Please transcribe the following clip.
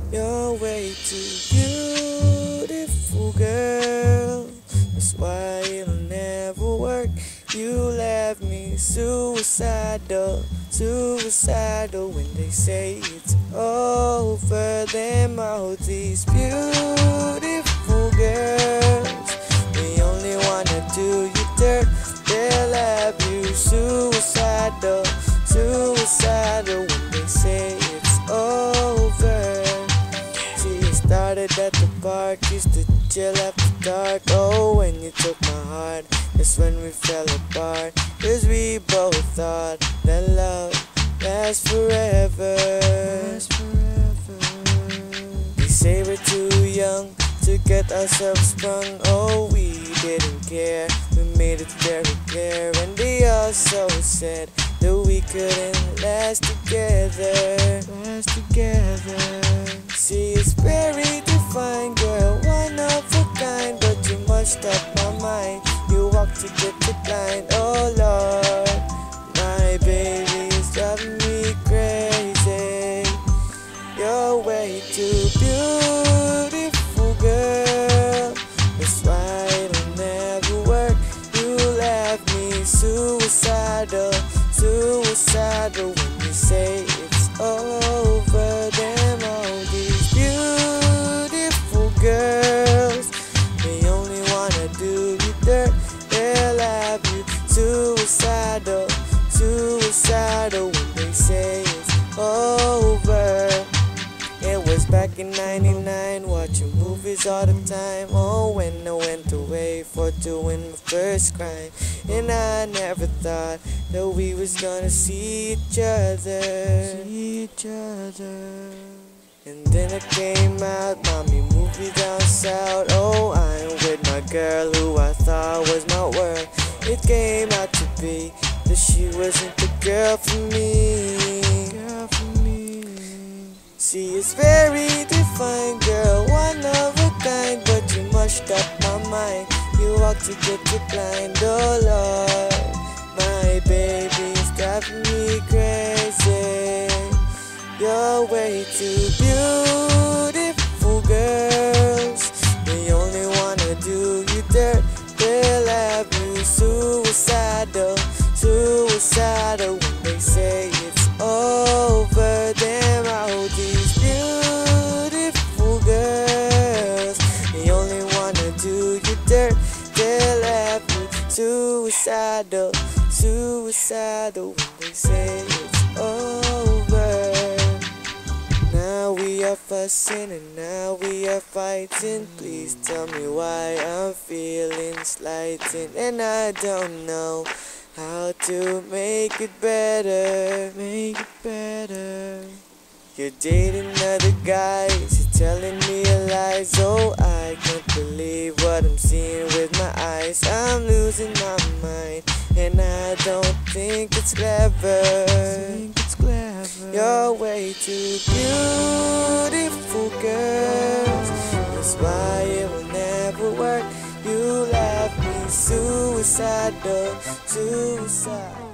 You're way too beautiful, girl. That's why it'll never work. You left me suicidal, suicidal. When they say it's over, them all these beautiful girls, they only wanna do you dirt. They'll have you suicidal, suicidal. When they say it's over. See, it started at the park, used to chill after dark. Oh, when you took my heart, that's when we fell apart. 'Cause we both thought that love lasts forever. We say we're too young to get ourselves sprung. Oh, we didn't care, we made it very clear. And they also said that we couldn't last together. See, it's very defined, girl, one of a kind. But you must up my mind, you walk to get declined. Oh Lord, my baby is driving me crazy. You're way too beautiful, girl. That's why it'll never work. You'll have me suicidal, suicidal. When you say it's over, them all these beautiful girls, they only wanna do you dirt. They'll have you suicidal, suicidal. When they say it's over. It was back in '99, watching movies all the time. Oh, when I went away for doing my first crime. And I never thought that we was gonna see each other. And then it came out, mommy movie down south. Oh, I'm with my girl who I thought was my world. It came out to be that she wasn't the girl for me. See, it's very defined, girl, one of a kind. But you mushed up my mind, you walked to get declined. Oh Lord, my baby is driving me crazy. You're way too beautiful, girls. They only wanna do you dirt. They'll have you suicidal, suicidal. When they say it's over, them all these beautiful girls, they only wanna do you dirt. They'll have you suicidal, suicidal. When they say it's over. Now we are fussing and now we are fighting. Please tell me why I'm feeling slighted. And I don't know how to make it better, You're dating other guys, you're telling me lies. Oh, I can't believe what I'm seeing with my eyes. I'm losing my mind, and I don't think it's clever. You're way too beautiful, girls. That's why it will never work. You left me suicidal, suicidal.